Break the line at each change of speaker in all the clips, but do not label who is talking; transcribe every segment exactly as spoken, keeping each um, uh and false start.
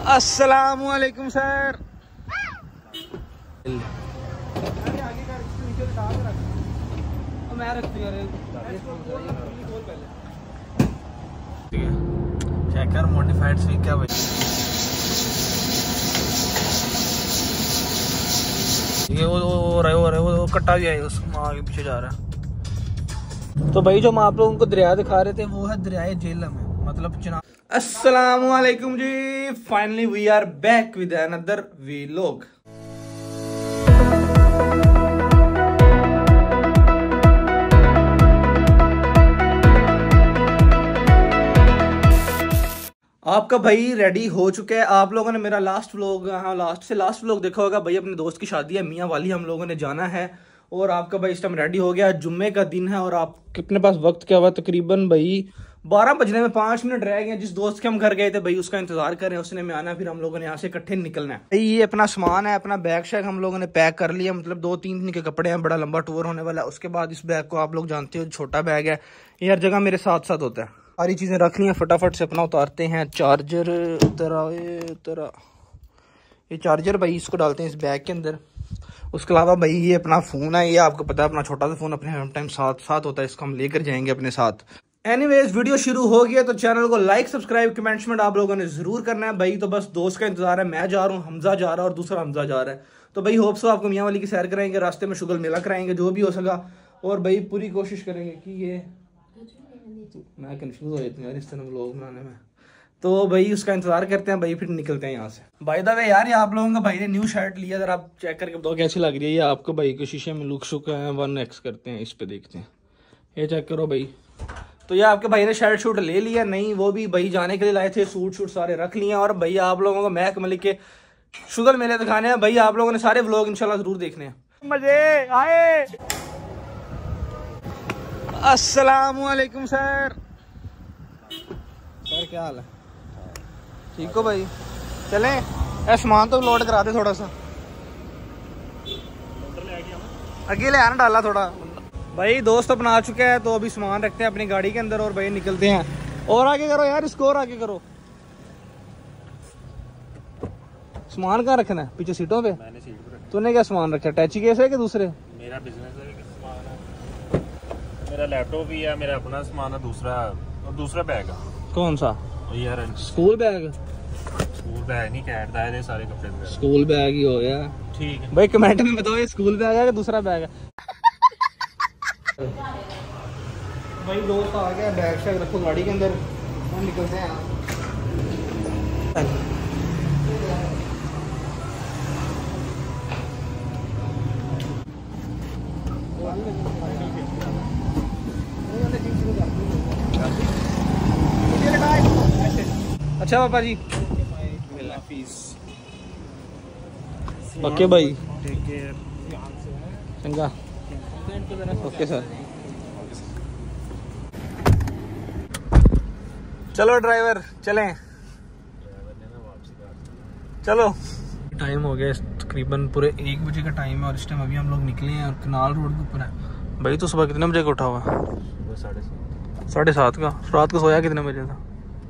अस्सलामुअलैकुम sir. Checker modified स्विक क्या भाई, ये वो वो रहे वो रहे वो कट्टा भी है उसमें आगे पीछे जा रहा है। तो भाई जो हम आप लोगों को दरिया दिखा रहे थे वो है दरियाए झेलम है, मतलब चिनाब। अस्सलामुअलैकुम जी, finally we are back with another vlog. आपका भाई रेडी हो चुका है। आप लोगों ने मेरा लास्ट व्लॉग, हाँ लास्ट से लास्ट व्लॉग देखा होगा। भाई अपने दोस्त की शादी है मियाँ वाली, हम लोगों ने जाना है और आपका भाई इस टाइम रेडी हो गया। जुम्मे का दिन है और आप कितने पास वक्त क्या हुआ, तकरीबन भाई बारह बजने में पाँच मिनट रह गए। जिस दोस्त के हम घर गए थे भाई उसका इंतजार कर रहे हैं, उसने में आना, फिर हम लोगों ने यहाँ से इकट्ठे निकलना है। भाई ये अपना सामान है, अपना बैग शैग हम लोगों ने पैक कर लिया, मतलब दो तीन दिन के कपड़े हैं, बड़ा लंबा टूर होने वाला है। उसके बाद इस बैग को आप लोग जानते हो छोटा बैग है, ये हर जगह मेरे साथ साथ होता है। सारी चीज़ें रख ली हैं, फटाफट से अपना उतारते हैं। चार्जर उतरा उतरा ये चार्जर भाई इसको डालते हैं इस बैग के अंदर। उसके अलावा भाई ये अपना फ़ोन है, ये आपको पता है अपना छोटा सा फ़ोन अपने हर टाइम साथ साथ होता है, इसको हम लेकर जाएंगे अपने साथ। एनीवेज वीडियो शुरू हो गया तो चैनल को लाइक सब्सक्राइब कमेंट्समेंट आप लोगों ने ज़रूर करना है भाई। तो बस दोस्त का इंतजार है, मैं जा रहा हूँ, हमजा जा रहा है और दूसरा हमजा जा रहा है। तो भाई होप सो आपको मियाँ वाली की सैर कराएंगे, रास्ते में शुगल मेला कराएंगे, जो भी हो सका। और भाई पूरी कोशिश करेंगे कि ये मैं कंफ्यूज हो जाती हूँ यार इस तरह व्लॉग बनाने में। तो भाई उसका इंतजार करते हैं भाई, फिर निकलते हैं यहाँ से। बाय द वे यार ये आप लोगों का भाई ने न्यू शर्ट लिया, अगर आप चेक करके बताओ कैसी लग रही है। ये आपको भाई के शीशे में लुक शुक है, वन एक्स करते हैं, इस पे देखते हैं, ये चेक करो भाई। तो ये आपके भाई ने शर्ट शूट ले लिया, नहीं वो भी भाई जाने के लिए लाए थे, सूट शूट सारे रख लिए। और भाई आप लोगों को महक मलिक के शुगर मेले दिखाने हैं भाई, आप लोगों ने सारे व्लॉग इंशाल्लाह जरूर देखने हैं, मजे आए। अस्सलामुअलैकुम सर। सर क्या हाल है, ठीक हो भाई? चलें ए सामान तो लोड करा दे थोड़ा सा, अकेले आना डाला थोड़ा। भाई दोस्त अपना आ चुका है तो अभी सामान रखते हैं अपनी गाड़ी के अंदर और भाई निकलते हैं। और आगे करो यार, इसको और आगे करो। सामान कहाँ रखना है? पीछे सीटों पे। मैंने सीट पे रखा। तूने क्या सामान रखा? टैची केस है कि दूसरे? मेरा बिजनेस है, सामान है, मेरा लैपटॉप भी है, मेरा अपना सामान है दूसरा, और दूसरा बैग है। कौन सा? यार स्कूल बैग। स्कूल बैग नहीं कहता है, सारे कपड़े स्कूल बैग ही हो गया। ठीक है भाई, कमेंट में बताओ ये स्कूल बैग है कि दूसरा बैग है। भाई दोस्त आ गया, बैग शैग रखो गाड़ी के अंदर, हम निकलते हैं। अच्छा पापा जी, ओके भाई, चंगा, ओके सर। चलो ड्राइवर चलें, चलो। टाइम हो गया तकरीबन पूरे एक बजे का टाइम है और इस टाइम अभी हम लोग निकले हैं और कनाल रोड के ऊपर है। भाई तो सुबह कितने बजे का उठा हुआ? साढ़े सात साढ़े सात का। रात को सोया कितने बजे था?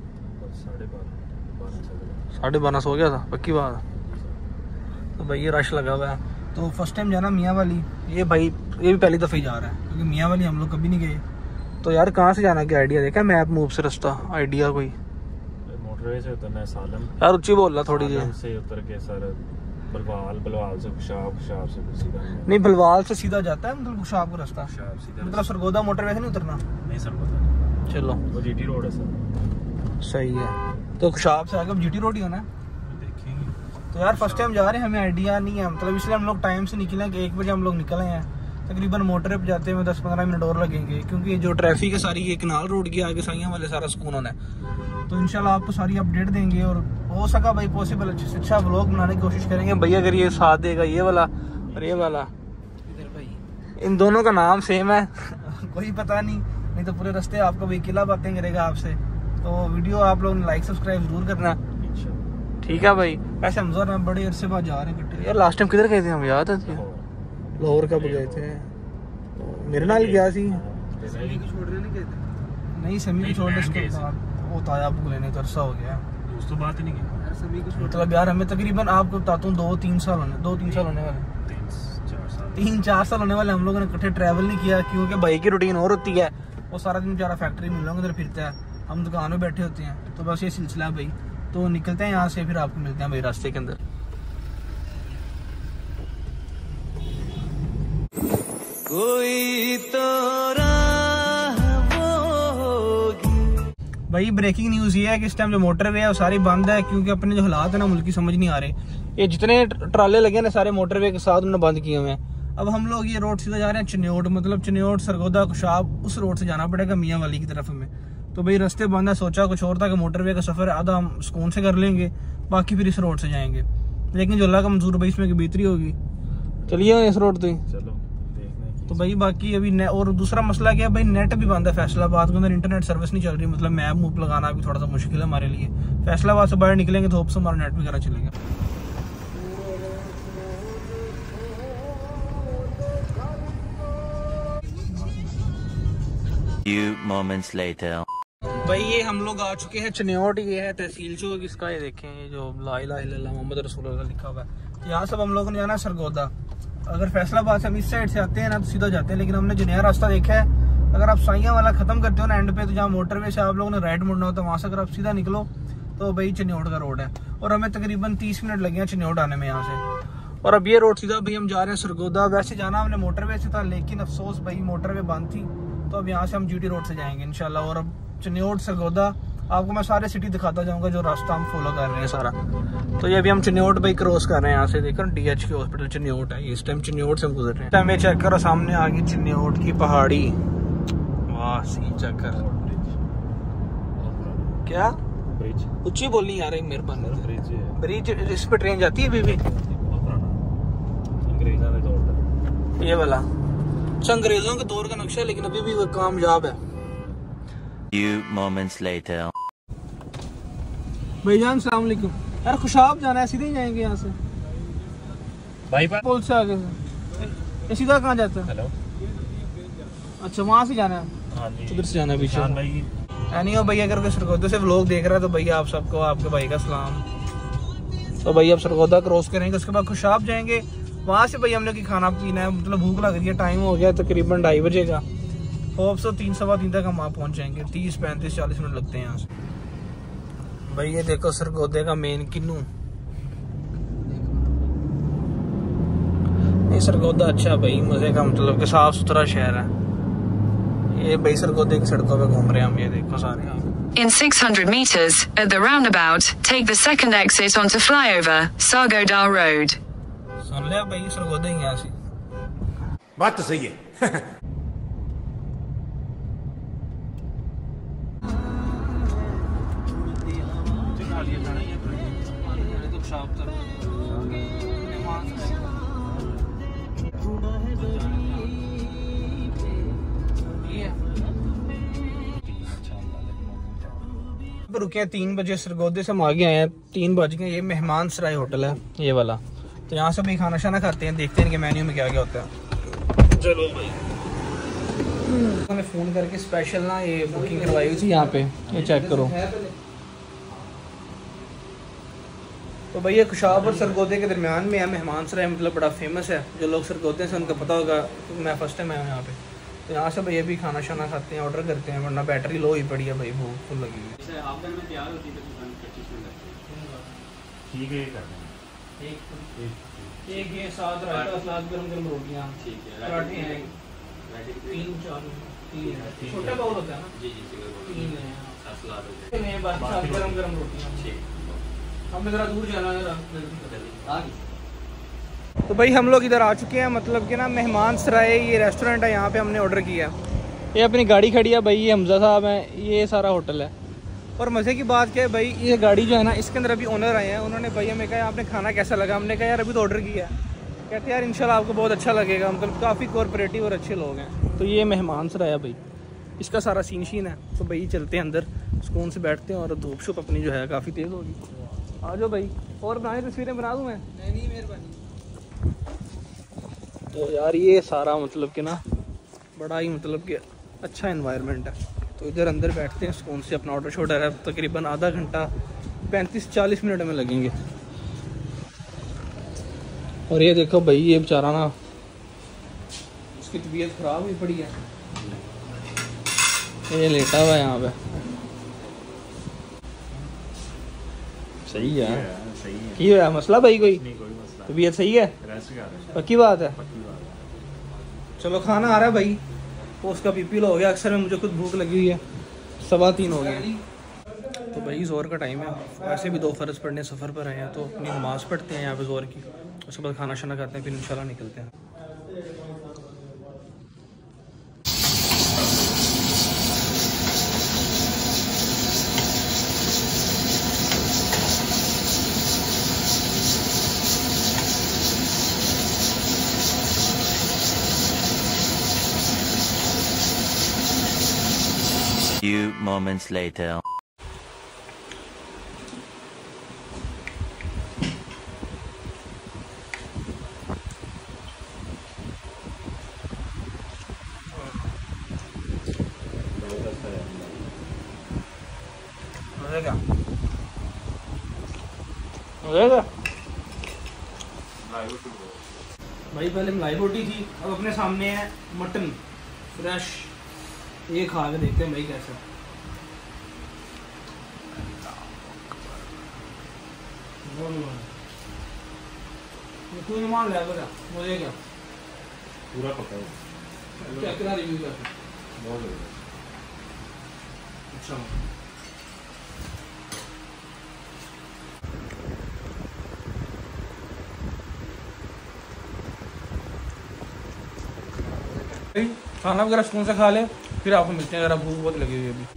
साढ़े बारह सो गया था, पक्की बात। तो भाई ये रश लगा हुआ है। तो फर्स्ट टाइम जाना मियाँ वाली, ये भाई ये भी पहली दफ़ा ही जा रहा है क्योंकि मियाँ वाली हम लोग कभी नहीं गए। तो यार कहाँ से जाना, क्या आइडिया देखा? मैप मूव से रास्ता आइडिया कोई? मोटरवे से उतरना है सालम। यार ऊंची बोल रहा थोड़ी जी। से उतर के सर बलवाल, बलवाल से खुशाब, खुशाब से सीधा नहीं, बलवाल से सीधा जाता है मतलब खुशाब का रास्ता, मतलब सरगोदा मोटरवे से नहीं उतरना? नहीं सरगोदा। चलो वो जीटी रोड है सर। सही है, तो खुशाब से आगे जीटी रोड ही होना है। तो यार फर्स्ट टाइम जा रहे हैं, हमें आइडिया नहीं है, मतलब इसलिए हम लोग टाइम से निकले कि एक बजे हम लोग निकले हैं। तकरीबन मोटर पे जाते हुए दस पंद्रह मिनट और लगेंगे क्योंकि जो ट्रैफिक है सारी ये कनाल रोड की आगे साइयां वाले सारा सुकून होना है। तो इंशाल्लाह आपको सारी अपडेट देंगे और हो सका भाई पॉसिबल अच्छे से अच्छा व्लॉग बनाने की कोशिश करेंगे भाई। अगर ये साथ देगा ये वाला और ये वाला, इधर भाई इन दोनों का नाम सेम है कोई पता नहीं, नहीं तो पूरे रास्ते आपको भाई किला बातें करेगा आपसे। तो वीडियो आप लोग लाइक सब्सक्राइब जरूर करना, ठीक है भाई। वैसे हम जोर में बड़े अरसे बाद जा रहे हैं यार। लास्ट टाइम किधर गए थे हम, याद है? लाहौर कब गए थे? मेरे नाल गया सी नहीं, समी को छोड़ने उसके बाद वो ताया आपको लेने तो अरसा हो गया, उस तो बात ही नहीं की। सभी कुछ मतलब यार हमें तकरीबन आपको बताता हूँ दो तीन साल होने दो तीन साल होने वाले तीन चार साल होने वाले हम लोगों ने इकट्ठे ट्रैवल नहीं किया, क्योंकि भाई की रूटीन और होती है, वो सारा दिन बेचारा फैक्ट्री में लोग इधर फिरता है, हम दुकान में बैठे होते हैं, तो बस ये सिलसिला है भाई। तो निकलते हैं यहाँ से, फिर आपको मिलते हैं भाई रास्ते के अंदर। कोई तो भाई ब्रेकिंग न्यूज़ ये है कि इस टाइम जो मोटरवे है वो सारी बंद है, क्योंकि अपने जो हालात है ना मुल्क की समझ नहीं आ रहे। ये जितने ट्राले लगे ना सारे मोटरवे के साथ उन्होंने बंद किए हुए हैं। अब हम लोग ये रोड सीधा जा रहे हैं चन्योट, मतलब चन्योट सरगोदा कुशाब, उस रोड से जाना पड़ेगा मियाँ वाली की तरफ हमें। तो भाई रास्ते बंद है, सोचा कुछ और था कि मोटरवे का सफ़र आधा हम सुकून से कर लेंगे, बाकी फिर इस रोड से जाएंगे, लेकिन जो अल्लाह का मंजूर भाई इसमें की बेहतरी होगी। चलिए इस रोड पे चलो। तो भाई बाकी अभी ने, और दूसरा मसला क्या है भाई, नेट भी बंद है फैसलाबाद के अंदर, इंटरनेट सर्विस नहीं चल रही, मतलब मैप मूप लगाना भी थोड़ा सा मुश्किल है हमारे लिए। फैसलाबाद से बाहर निकलेंगे तो होप से हमारा नेट वगैरह चलेगा।
Few moments later.
भाई ये हम लोग आ चुके हैं चन्योट, ये है तहसील चौक इसका, ये देखें ये जो ला इलाहा इल्लल्लाह मोहम्मद रसूलुल्लाह लिखा हुआ है। यहाँ सब हम लोगों ने जाना है सरगोदा। अगर फैसलाबाद से हम इस साइड से आते हैं ना तो सीधा जाते हैं, लेकिन हमने जो नया रास्ता देखा है, अगर आप साइयां वाला खत्म करते हो ना एंड पे, तो जहाँ मोटरवे से आप लोगों ने राइट मुड़ना होता है, वहाँ से अगर आप सीधा निकलो तो भाई चन्योट का रोड है। और हमें तकरीबन तीस मिनट लगे हैं चन्योट आने में यहाँ से। और अब ये रोड सीधा भाई हम जा रहे हैं सरगोदा। वैसे जाना हमने मोटरवे से था, लेकिन अफसोस भाई मोटरवे बंद थी, तो अब यहाँ से हम जीटी रोड से जाएंगे इंशाल्लाह। और अब चन्योट सरगोदा आपको मैं सारे सिटी दिखाता जाऊंगा जो रास्ता हम फॉलो कर रहे हैं सारा। तो ये अभी हम चन्योट भाई क्रॉस कर रहे हैं यहाँ से, देखो डीएच की हॉस्पिटल चन्योट है, इस टाइम चन्योट से हम गुजर रहे हैं। टाइम चेक करो सामने आ गई चन्योट की पहाड़ी, वाह सीन चेक कर। क्या ब्रिज ऊंची बोलनी यार मेहरबानी, ब्रिज ब्रिज इस पे ट्रेन जाती है अभी भी, ये वाला अंग्रेजों के दौर का नक्शा है, लेकिन अभी भी वो कामयाब है।
Few moments later.
भाईजान सलाम अलैकुम। यार खुशाब जाना है, सीधे ही जाएंगे यहाँ से भाई पुल से आगे से, ये सीधा कहाँ जाता है? हेलो अच्छा वहाँ से जाना है, हाँ जी उधर से जाना है पीछे भाई। नहीं हो भाई, अगर कोई सरगोदा से व्लॉग देख रहा है तो भैया आप सबको आपके भाई का सलाम। तो भाई अब सरगोदा क्रॉस करेंगे, उसके बाद खुशाब जाएंगे, वहाँ से भाई हमने की खाना पीना है, मतलब भूख लग रही है, टाइम हो गया तकरीबन ढाई बजे का। होप सो तीन सवा तीन तक हम वहाँ पहुँच जाएंगे, तीस पैंतीस चालीस मिनट लगते हैं यहाँ से। भाई ये देखो सरगोदे का मेन किन्नू, ये सरगोदा अच्छा भाई मजे का, मतलब कि साफ सुथरा शहर है। ये भाई सरगोदे की सड़कों पे घूम रहे हैं हम, ये देखो सारे यहाँ।
In six hundred meters, at the roundabout, take the second exit onto flyover, Sargodar Road.
सुन लिया भाई सरगोदे ही यहाँ से,
बात तो सही है।
रुके हैं तीन बजे, सरगोदे से हम आगे आए हैं, तीन बज गए। ये मेहमान सराय होटल है ये वाला, तो यहाँ से भी खाना शाना खाते हैं, देखते हैं कि मेन्यू में क्या क्या होता है। चलो भाई मैंने फ़ोन करके स्पेशल ना ये बुकिंग करवाई हुई थी यहाँ पे, ये चेक करो। तो भाई ये खुशाब और सरगोदे के दरमियान में है मेहमान सराय, मतलब बड़ा फेमस है, जो लोग सरगोदे से उनको पता होगा, मैं फर्स्ट टाइम आया हूँ यहाँ पे। तो यहाँ से भैया भी खाना शाना खाते हैं, ऑर्डर करते हैं, वरना बैटरी लो ही पड़ी है भाई, भूख फुल लगी हुई। एक ये साथ रायता सलाद गरम गरम रोटियाँ, पराठे हैं तीन चार, छोटा बाउल होता है ना, तीन है बस गरम गरम रोटियाँ। हमें ज़रा दूर जाना है। तो भाई हम लोग इधर आ चुके हैं, मतलब कि ना मेहमान सराय ये रेस्टोरेंट है, यहाँ पे हमने ऑर्डर किया। ये अपनी गाड़ी खड़ी है भाई, ये हमजा साहब हैं, ये सारा होटल है। और मज़े की बात क्या है भाई, ये गाड़ी जो है ना इसके अंदर अभी ओनर आए हैं, उन्होंने भाई हमें कहा आपने खाना कैसा लगा, हमने कहा यार अभी तो ऑर्डर किया है। कहते यार इंशाल्लाह आपको बहुत अच्छा लगेगा, मतलब काफ़ी कॉर्पोरेटिव और अच्छे लोग हैं। तो ये मेहमान सराय है भाई, इसका सारा सीन शीन है। तो भाई चलते हैं अंदर, सुकून से बैठते हैं, और धूप शुप अपनी जो है काफ़ी तेज़ होगी। आ जाओ भाई, और बनाए तस्वीरें बना दूँ मैं? नहीं नहीं मेहरबानी। तो यार ये सारा मतलब कि ना बड़ा ही मतलब कि अच्छा इन्वायरमेंट है। तो इधर अंदर बैठते हैं सुकून से, अपना ऑर्डर शॉर्डर है, तकरीबन आधा घंटा पैंतीस चालीस मिनट में लगेंगे। और ये देखो भाई, ये बेचारा ना, उसकी तबीयत खराब हुई पड़ी है, ये लेटा हुआ है यहाँ पे। सही है, सही है। की है मसला भाई? कोई नहीं, कोई मसला। तबीयत सही है, पक्की बात है। चलो खाना आ रहा है भाई, तो उसका पीपी लो हो गया। अक्सर में मुझे खुद भूख लगी हुई है, सवा तीन हो गए। तो भाई ज़ोर का टाइम है, वैसे भी दो फ़र्ज़ पढ़ने सफ़र पर आए हैं, तो अपनी नमाज़ पढ़ते हैं यहाँ पे ज़ोर की, उसके बाद खाना शाना खाते हैं, फिर इंशाल्लाह निकलते हैं।
Few moments later.
क्या भाई? पहले मलाई रोटी थी, अब अपने सामने है मटन फ्रेश। ये खा के देखते हैं भाई कैसा। तू मान लिया क्या मुझे? क्या
पूरा पका है?
क्या कितना रिव्यू क्या?
बहुत
अच्छा। खाना वगैरह सुकून से खा लें, फिर आपको मिलते हैं। अगर भूख बहुत लगी हुई है अभी।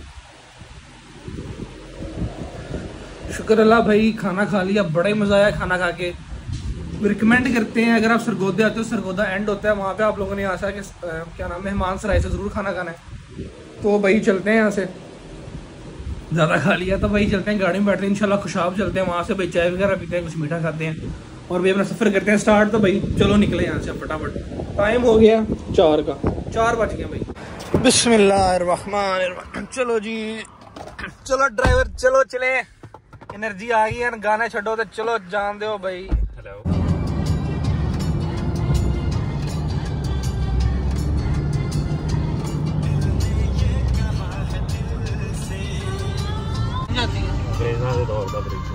शुक्र अल्लाह भाई, खाना खा लिया, बड़ा ही मज़ा आया खाना खा के। रिकमेंड करते हैं अगर आप सरगोदे आते हो, सरगोदा एंड होता है वहाँ पे, आप लोगों ने यहाँ से आके क्या नाम मेहमान सराय से ज़रूर खाना खाना है। तो भाई चलते हैं यहाँ से, ज़्यादा खा लिया तो भाई चलते हैं, गाड़ी में बैठते हैं इंशाल्लाह खुशाब चलते हैं। वहाँ से भाई चाय वगैरह पीते हैं, कुछ मीठा खाते हैं और भाई अपना सफ़र करते हैं स्टार्ट। तो भाई चलो निकले यहाँ से फटाफट, टाइम हो गया चार का, चार बज गए भाई। बिस्मिल्लाहिर्रहमानिर्रहीम। चलो जी, चलो ड्राइवर, चलो चले, एनर्जी आ गई है, गाने छो तो चलो जान दो भाई। हेलो
दौर का ब्रिज है।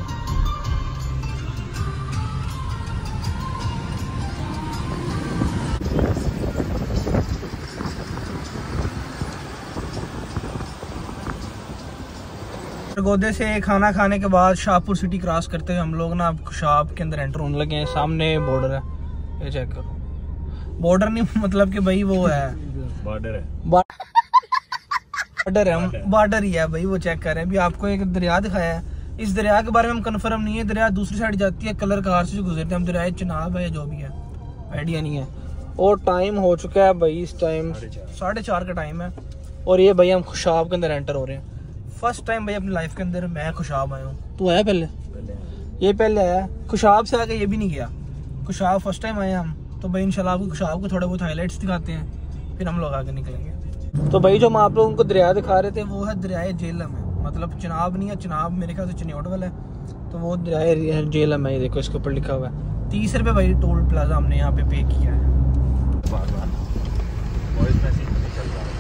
सरगोदे से खाना खाने के बाद शाहपुर सिटी क्रॉस करते हुए हम लोग ना अब खुशाब के अंदर एंटर होने लगे हैं। सामने बॉर्डर है, ये चेक करो। बॉर्डर नहीं मतलब कि भाई वो है,
बॉर्डर है,
बॉर्डर है, हम बॉर्डर ही है भाई, वो चेक कर रहे हैं। अभी आपको एक दरिया दिखाया है, इस दरिया के बारे में हम कंफर्म नहीं है, दरिया दूसरी साइड जाती है, कलर कार से गुजरते हैं हम, दरिया चिनाब है जो भी है, आइडिया नहीं है। और टाइम हो चुका है भाई, इस टाइम साढ़े चार का टाइम है और ये भाई हम खुशाब के अंदर एंटर हो रहे हैं। फर्स्ट टाइम भाई अपनी लाइफ के अंदर मैं खुशाब आया हूँ। तू आया पहले? ये पहले आया, खुशाब से आके ये भी नहीं गया, खुशाब फर्स्ट टाइम आए हम। तो भाई इंशाल्लाह आपको खुशाब को थोड़े बहुत हाईलाइट्स दिखाते हैं, फिर हम लोग आगे निकलेंगे। तो भाई जो हम आप लोगों को दरिया दिखा रहे थे वो है दरिया जेलम है, मतलब चिनाब नहीं है, चिनाब मेरे ख्याल से चिन्योट वाला है, तो वो दरिया जेलम है। ये देखो इसके ऊपर लिखा हुआ है तीस रुपये भाई टोल प्लाजा हमने यहाँ पे पे किया है।
बार बार वॉइस मैसेज नहीं चल रहा।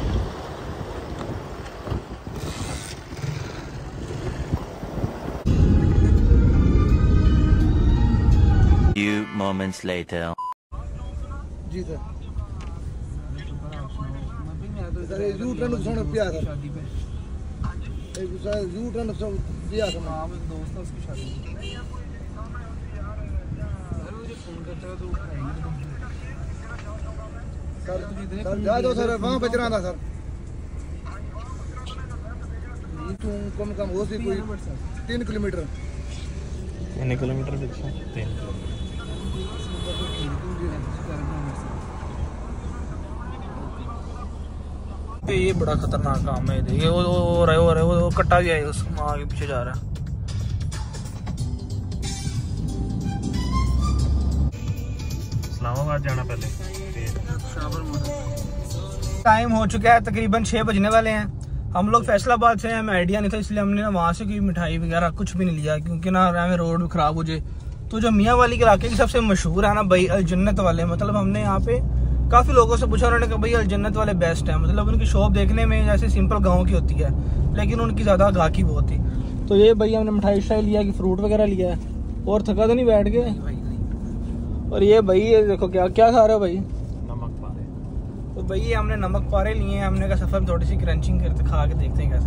Few moments later.
जी सर, सर ये यू टर्न सोने पिया सर, एक सर यू टर्न सो पिया सर। हां मेरे दोस्त है उसकी शादी। सर मुझे फोन करते हो तो सर सर जा दो सर, वहां बच रहा था सर। ये तो कम कम हो सी कोई तीन किलोमीटर
तीन किलोमीटर पीछे तीन
ये बड़ा खतरनाक काम है। देखिए वो हो रहा है हो रहा है वो कट्टा भी है, उस आगे पीछे जा रहा है।
इस्लामाबाद जाना पहले।
टाइम हो चुका है तकरीबन छः बजने वाले हैं। हम लोग फैसलाबाद से, हमें आइडिया नहीं था, इसलिए हमने ना वहाँ से कोई मिठाई वगैरह कुछ भी नहीं लिया, क्योंकि ना हमें रोड ख़राब हो जाए। तो जो मियाँ वाली के इलाके की सबसे मशहूर है ना भाई अल जन्नत वाले, मतलब हमने यहाँ पे काफ़ी लोगों से पूछा, उन्होंने कहा भाई अल जन्नत वाले बेस्ट है। मतलब उनकी शॉप देखने में जैसे सिंपल गाँव की होती है, लेकिन उनकी ज़्यादा गाहकी बहुत थी। तो ये भाई हमने मिठाई शाई लिया कि फ्रूट वगैरह लिया है, और थका तो नहीं बैठ गए। और ये भाई ये देखो क्या क्या खा रहे हो भाई?
नमक पारे।
तो भाई ये हमने नमक पारे लिए हैं, हमने कहा सफ़र में थोड़ी सी क्रंचिंग करते खा के देखते हैं कैसे।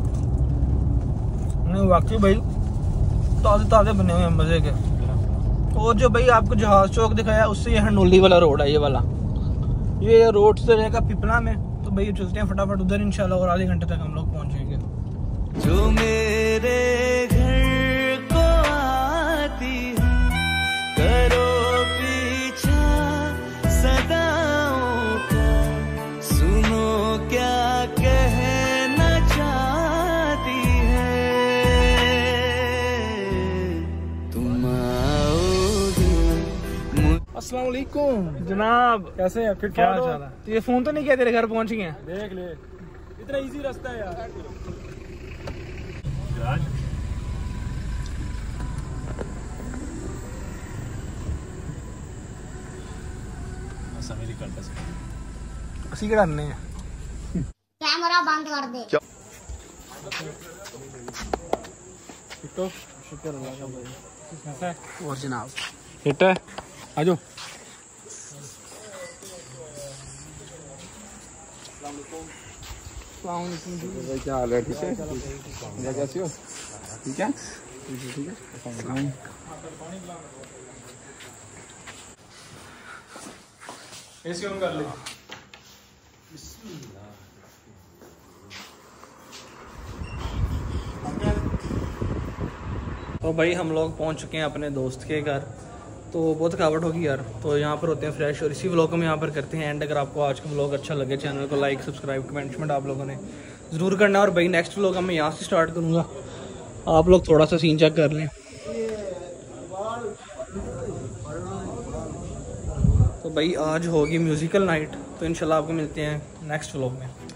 नहीं वाकई भाई ताज़े ताज़े बने हुए हैं, मज़े के। और जो भाई आपको जहाज चौक दिखाया उससे ये हंडोली वाला रोड है, ये वाला ये रोड से रहेगा पिपला में। तो भाई चलते हैं फटाफट उधर इंशाल्लाह, और आधे घंटे तक हम लोग पहुँचेंगे।
जो मेरे घर को आती है, करो पीछा सदाओं का, सुनो क्या कहना चाहती है, तुम आओगे।
अस्सलाम वालेकुम जनाब, कैसे हैं? फिर क्या हाल चाल है? तो ये फोन तो नहीं किया, तेरे घर पहुंच गए हैं?
देख ले, इतना इजी रास्ता है यार।
ਅਸੀਂ ਕਿਹੜਾ ਨੇ
कैमरा बंद कर दे।
तो शुक्र अल्लाह का भाई। और जनाब हिट है, आ जाओ।
भाई क्या हाल है? ठीक है, कैसे हो? ठीक है, ठीक है।
ऐसे ऑन कर ले। तो भाई हम लोग पहुंच चुके हैं अपने दोस्त के घर। तो बहुत थकावट होगी यार, तो यहाँ पर होते हैं फ्रेश, और इसी व्लॉग को हम यहाँ पर करते हैं एंड। अगर आपको आज का व्लॉग अच्छा लगे, चैनल को लाइक सब्सक्राइब कमेंट आप लोगों ने ज़रूर करना। और भाई नेक्स्ट व्लॉग मैं यहाँ से स्टार्ट करूँगा, आप लोग थोड़ा सा सीन चेक कर लें। तो भाई आज होगी म्यूज़िकल नाइट, तो इंशाल्लाह आपको मिलते हैं नेक्स्ट व्लॉग में।